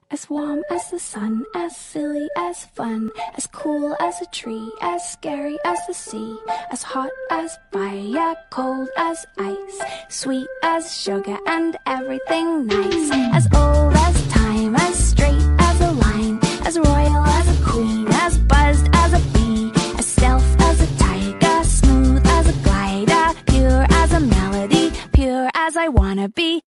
As warm as the sun, as silly as fun, as cool as a tree, as scary as the sea, as hot as fire, cold as ice, sweet as sugar and everything nice. As old as time, as straight as a line, as royal as a queen, as buzzed as a bee, as stealth as a tiger, smooth as a glider, pure as a melody, pure as I wanna be.